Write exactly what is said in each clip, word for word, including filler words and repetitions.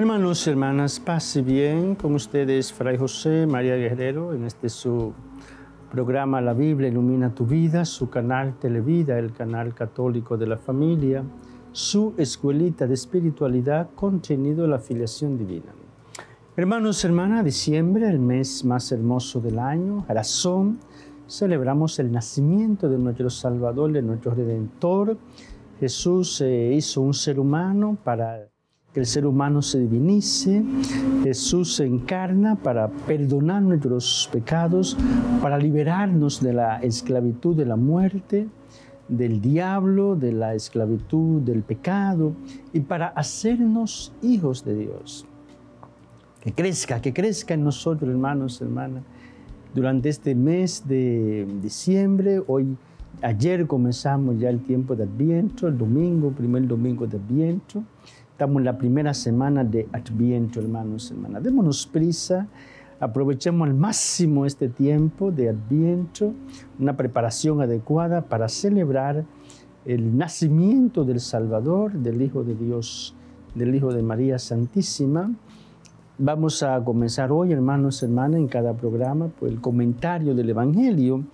Hermanos y hermanas, pase bien con ustedes, Fray José María Guerrero, en este su programa La Biblia Ilumina tu Vida, su canal Televida, el canal católico de la familia, su escuelita de espiritualidad, contenido de la filiación divina. Hermanos y hermanas, diciembre, el mes más hermoso del año, razón, celebramos el nacimiento de nuestro Salvador, de nuestro Redentor. Jesús se hizo un ser humano para que el ser humano se divinice. Jesús se encarna para perdonar nuestros pecados, para liberarnos de la esclavitud de la muerte, del diablo, de la esclavitud del pecado, y para hacernos hijos de Dios. Que crezca, que crezca en nosotros, hermanos y hermanas, durante este mes de diciembre. Hoy, ayer comenzamos ya el tiempo de Adviento, el domingo, primer domingo de Adviento. Estamos en la primera semana de Adviento, hermanos y hermanas. Démonos prisa, aprovechemos al máximo este tiempo de Adviento, una preparación adecuada para celebrar el nacimiento del Salvador, del Hijo de Dios, del Hijo de María Santísima. Vamos a comenzar hoy, hermanos y hermanas, en cada programa, por el comentario del Evangelio.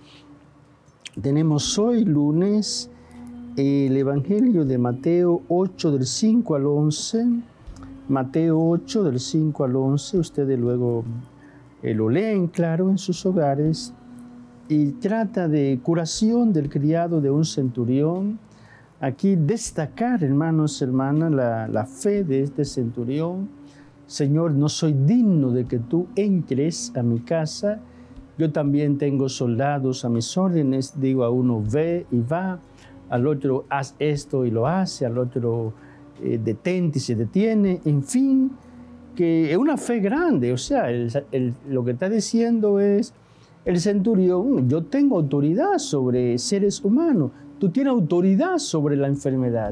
Tenemos hoy, lunes, el Evangelio de Mateo ocho, del cinco al once. Mateo ocho, del cinco al once. Ustedes luego eh, lo leen, claro, en sus hogares. Y trata de curación del criado de un centurión. Aquí destacar, hermanos y hermanas, la, la fe de este centurión. Señor, no soy digno de que tú entres a mi casa. Yo también tengo soldados a mis órdenes. Digo a uno, ve y va. Al otro, haz esto y lo hace. Al otro, eh, detente y se detiene. En fin, que es una fe grande. O sea, el, el, lo que está diciendo es el centurión, yo tengo autoridad sobre seres humanos. Tú tienes autoridad sobre la enfermedad.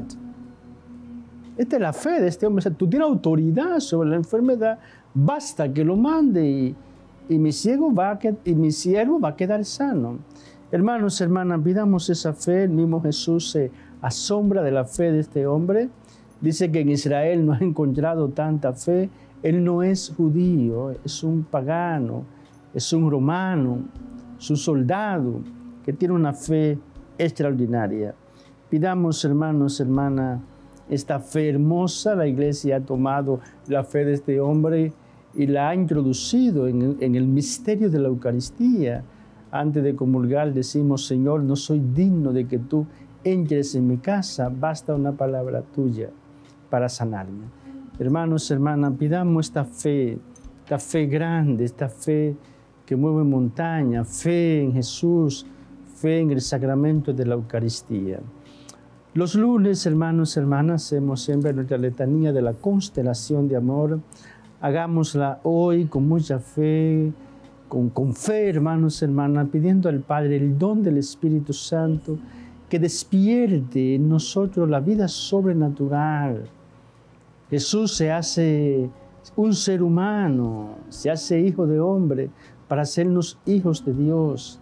Esta es la fe de este hombre. O sea, tú tienes autoridad sobre la enfermedad. Basta que lo mande y, y, mi, ciego va a, y mi siervo va a quedar sano. Hermanos, hermanas, pidamos esa fe. El mismo Jesús se asombra de la fe de este hombre. Dice que en Israel no ha encontrado tanta fe. Él no es judío, es un pagano, es un romano, es un soldado que tiene una fe extraordinaria. Pidamos, hermanos, hermanas, esta fe hermosa. La Iglesia ha tomado la fe de este hombre y la ha introducido en el, en el misterio de la Eucaristía. Antes de comulgar decimos, Señor, no soy digno de que tú entres en mi casa, basta una palabra tuya para sanarme. Hermanos, hermanas, pidamos esta fe, esta fe grande, esta fe que mueve montaña, fe en Jesús, fe en el sacramento de la Eucaristía. Los lunes, hermanos, hermanas, hacemos siempre nuestra letanía de la constelación de amor. Hagámosla hoy con mucha fe, con, con fe, hermanos, hermanas, pidiendo al Padre el don del Espíritu Santo que despierte en nosotros la vida sobrenatural. Jesús se hace un ser humano, se hace hijo de hombre para hacernos hijos de Dios,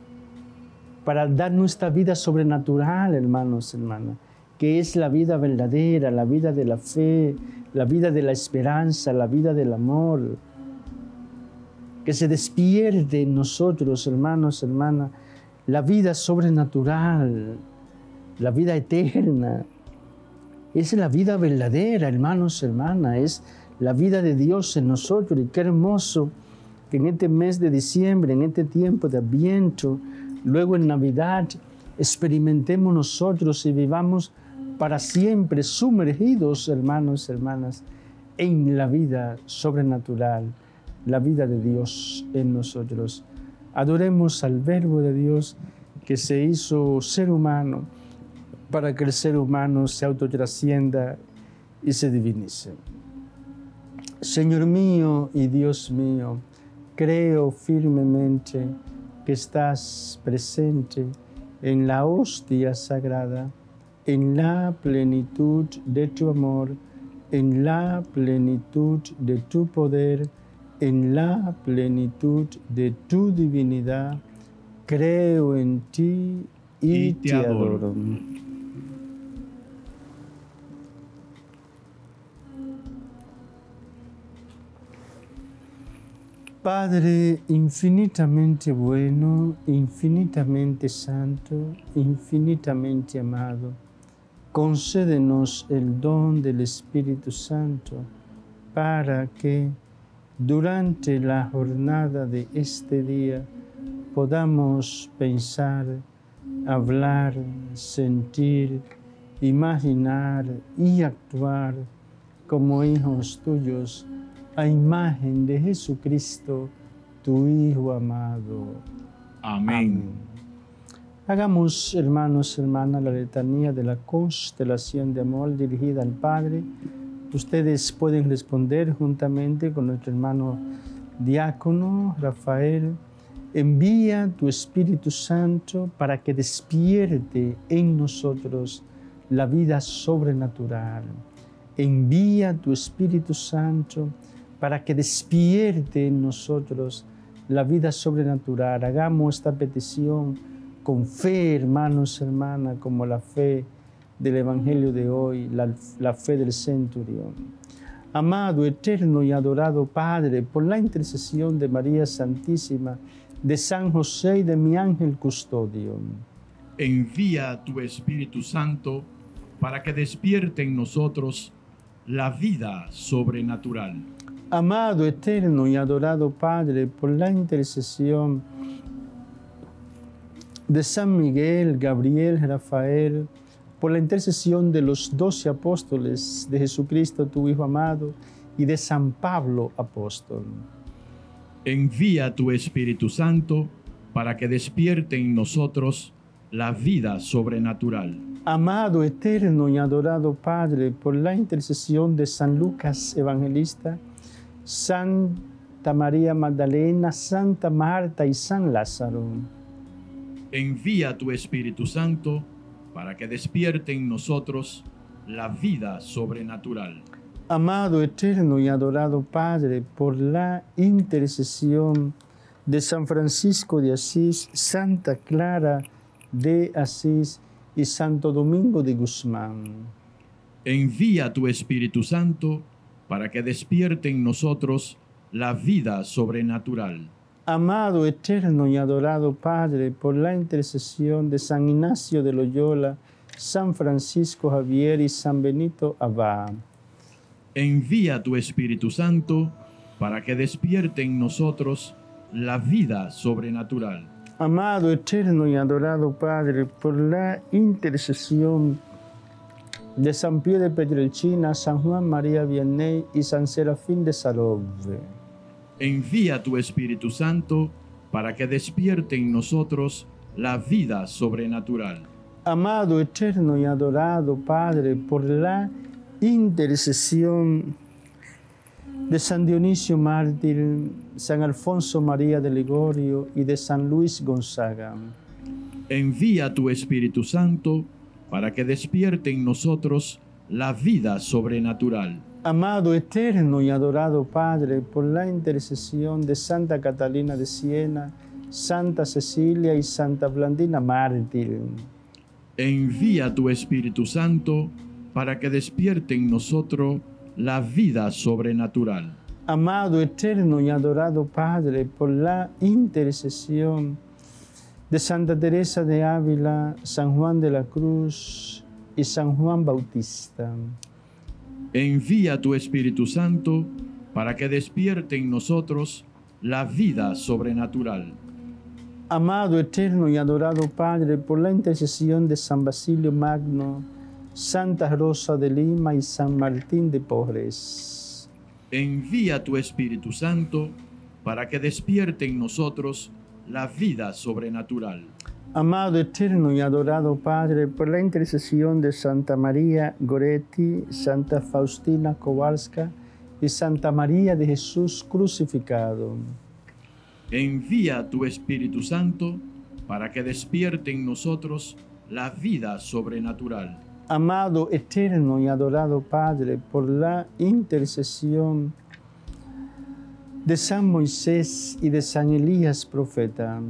para dar nuestra vida sobrenatural, hermanos, hermanas, que es la vida verdadera, la vida de la fe, la vida de la esperanza, la vida del amor. Que se despierte en nosotros, hermanos, hermanas, la vida sobrenatural, la vida eterna. Es la vida verdadera, hermanos, hermanas, es la vida de Dios en nosotros. Y qué hermoso que en este mes de diciembre, en este tiempo de Adviento, luego en Navidad, experimentemos nosotros y vivamos para siempre sumergidos, hermanos, hermanas, en la vida sobrenatural, la vida de Dios en nosotros. Adoremos al Verbo de Dios que se hizo ser humano para que el ser humano se autotrascienda y se divinice. Señor mío y Dios mío, creo firmemente que estás presente en la hostia sagrada, en la plenitud de tu amor, en la plenitud de tu poder, en la plenitud de tu divinidad. Creo en ti y, y te, te adoro. adoro. Padre infinitamente bueno, infinitamente santo, infinitamente amado, concédenos el don del Espíritu Santo para que durante la jornada de este día podamos pensar, hablar, sentir, imaginar y actuar como hijos tuyos a imagen de Jesucristo, tu Hijo amado. Amén. Amén. Hagamos, hermanos y hermanas, la letanía de la constelación de amor dirigida al Padre. Ustedes pueden responder juntamente con nuestro hermano diácono Rafael. Envía tu Espíritu Santo para que despierte en nosotros la vida sobrenatural. Envía tu Espíritu Santo para que despierte en nosotros la vida sobrenatural. Hagamos esta petición con fe, hermanos y hermanas, como la fe del Evangelio de hoy, la, la fe del centurión. Amado, eterno y adorado Padre, por la intercesión de María Santísima, de San José y de mi ángel custodio, envía tu Espíritu Santo para que despierte en nosotros la vida sobrenatural. Amado, eterno y adorado Padre, por la intercesión de San Miguel, Gabriel, Rafael, por la intercesión de los doce apóstoles de Jesucristo, tu Hijo amado, y de San Pablo, apóstol. Envía tu Espíritu Santo para que despierte en nosotros la vida sobrenatural. Amado, eterno y adorado Padre, por la intercesión de San Lucas Evangelista, Santa María Magdalena, Santa Marta y San Lázaro. Envía tu Espíritu Santo para que despierte en nosotros la vida sobrenatural. Amado, eterno y adorado Padre, por la intercesión de San Francisco de Asís, Santa Clara de Asís y Santo Domingo de Guzmán. Envía tu Espíritu Santo para que despierte en nosotros la vida sobrenatural. Amado, eterno y adorado Padre, por la intercesión de San Ignacio de Loyola, San Francisco Javier y San Benito Abad. Envía tu Espíritu Santo para que despierte en nosotros la vida sobrenatural. Amado, eterno y adorado Padre, por la intercesión de San Pío de Pietrelcina, San Juan María Vianney y San Serafín de Salove. Envía tu Espíritu Santo para que despierte en nosotros la vida sobrenatural. Amado, eterno y adorado Padre, por la intercesión de San Dionisio Mártir, San Alfonso María de Ligorio y de San Luis Gonzaga. Envía tu Espíritu Santo para que despierte en nosotros la vida sobrenatural. Amado, eterno y adorado Padre, por la intercesión de Santa Catalina de Siena, Santa Cecilia y Santa Blandina Mártir. Envía tu Espíritu Santo para que despierte en nosotros la vida sobrenatural. Amado, eterno y adorado Padre, por la intercesión de Santa Teresa de Ávila, San Juan de la Cruz y San Juan Bautista. Envía tu Espíritu Santo para que despierte en nosotros la vida sobrenatural. Amado, eterno y adorado Padre, por la intercesión de San Basilio Magno, Santa Rosa de Lima y San Martín de Porres. Envía tu Espíritu Santo para que despierte en nosotros la vida sobrenatural. Amado, eterno y adorado Padre, por la intercesión de Santa María Goretti, Santa Faustina Kowalska y Santa María de Jesús crucificado. Envía tu Espíritu Santo para que despierte en nosotros la vida sobrenatural. Amado, eterno y adorado Padre, por la intercesión de San Moisés y de San Elías profeta.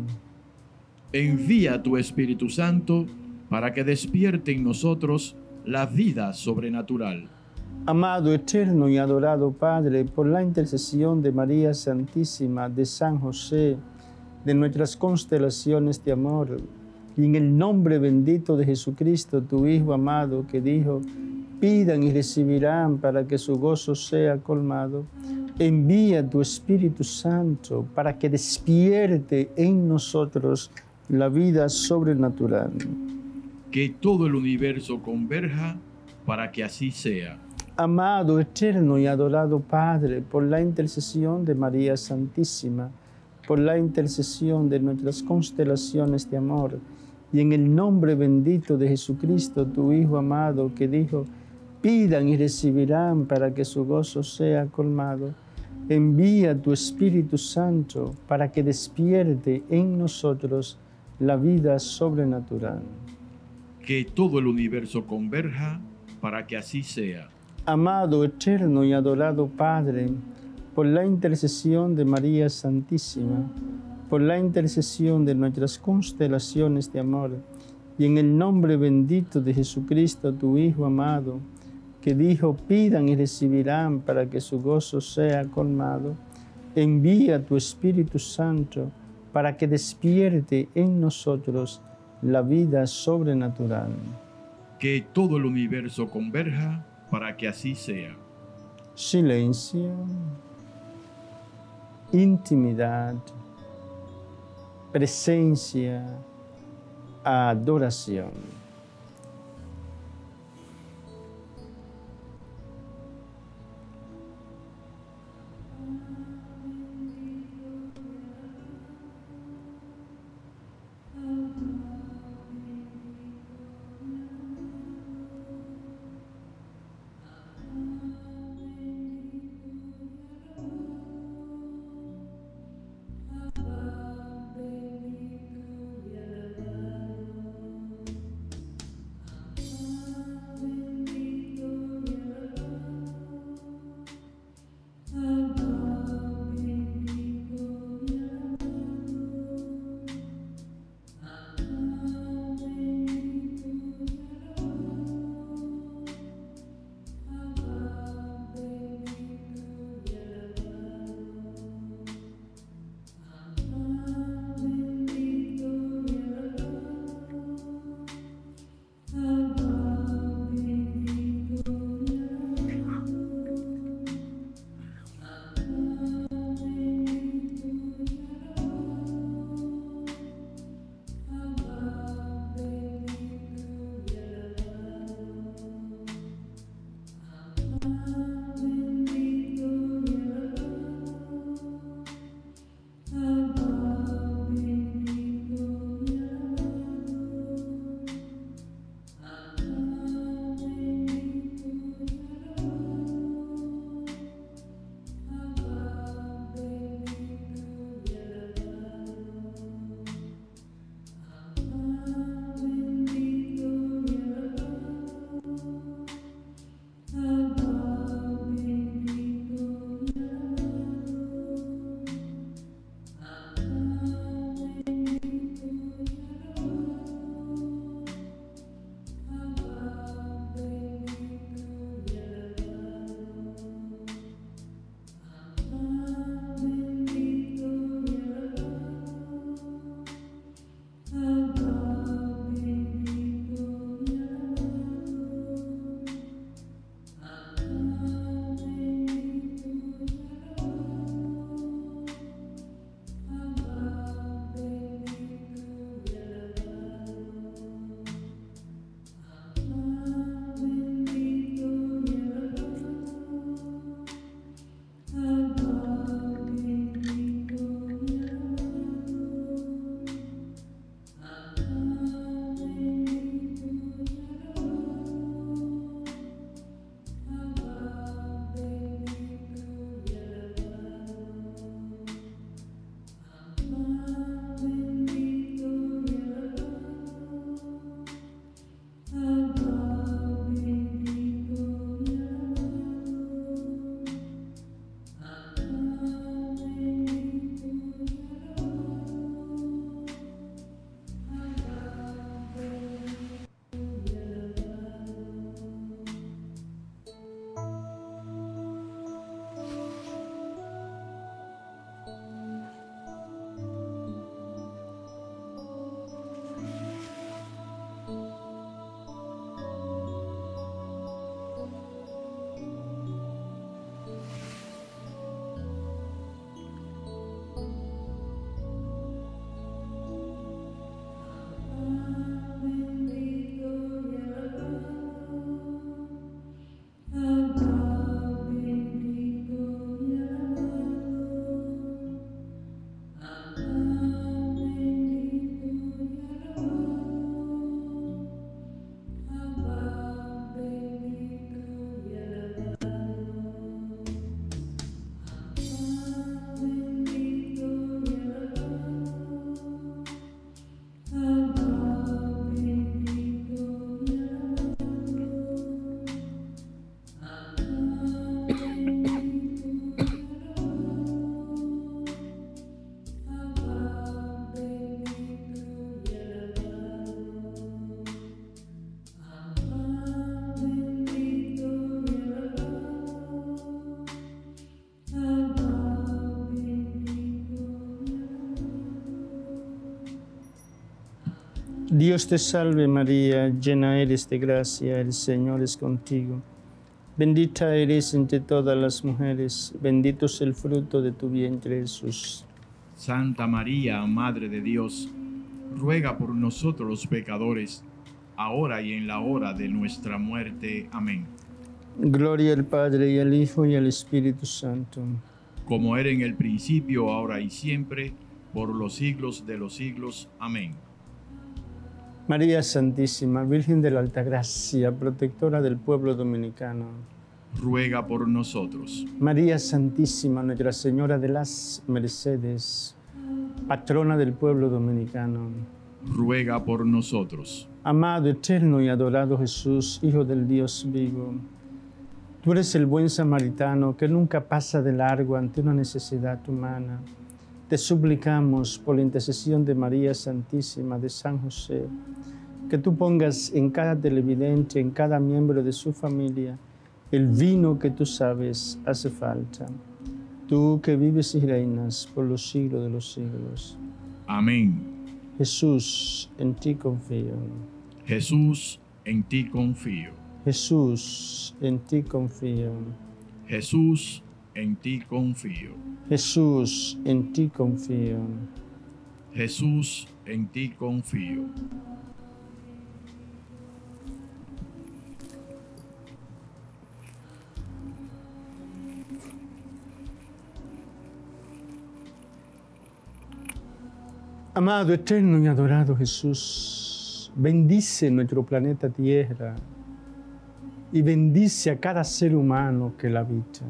Envía tu Espíritu Santo para que despierte en nosotros la vida sobrenatural. Amado, eterno y adorado Padre, por la intercesión de María Santísima, de San José, de nuestras constelaciones de amor, y en el nombre bendito de Jesucristo, tu Hijo amado, que dijo, pidan y recibirán para que su gozo sea colmado, envía tu Espíritu Santo para que despierte en nosotros la vida sobrenatural. Que todo el universo converja para que así sea. Amado, eterno y adorado Padre, por la intercesión de María Santísima, por la intercesión de nuestras constelaciones de amor, y en el nombre bendito de Jesucristo, tu Hijo amado, que dijo, pidan y recibirán para que su gozo sea colmado, envía tu Espíritu Santo para que despierte en nosotros la vida sobrenatural. Que todo el universo converja para que así sea. Amado, eterno y adorado Padre, por la intercesión de María Santísima, por la intercesión de nuestras constelaciones de amor, y en el nombre bendito de Jesucristo, tu Hijo amado, que dijo, pidan y recibirán para que su gozo sea colmado, envía tu Espíritu Santo para que despierte en nosotros la vida sobrenatural. Que todo el universo converja para que así sea. Silencio, intimidad, presencia, adoración. Dios te salve María, llena eres de gracia, el Señor es contigo. Bendita eres entre todas las mujeres, bendito es el fruto de tu vientre Jesús. Santa María, Madre de Dios, ruega por nosotros los pecadores, ahora y en la hora de nuestra muerte. Amén. Gloria al Padre, y al Hijo, y al Espíritu Santo. Como era en el principio, ahora y siempre, por los siglos de los siglos. Amén. María Santísima, Virgen de la Altagracia, protectora del pueblo dominicano. Ruega por nosotros. María Santísima, Nuestra Señora de las Mercedes, patrona del pueblo dominicano. Ruega por nosotros. Amado, eterno y adorado Jesús, Hijo del Dios vivo, tú eres el buen samaritano que nunca pasa de largo ante una necesidad humana. Te suplicamos por la intercesión de María Santísima, de San José, que tú pongas en cada televidente, en cada miembro de su familia, el vino que tú sabes hace falta. Tú que vives y reinas por los siglos de los siglos. Amén. Jesús, en ti confío. Jesús, en ti confío. Jesús, en ti confío. Jesús, en ti confío. Jesús, en ti confío. Jesús, en ti confío. Amado, eterno y adorado Jesús, bendice nuestro planeta Tierra y bendice a cada ser humano que la habita.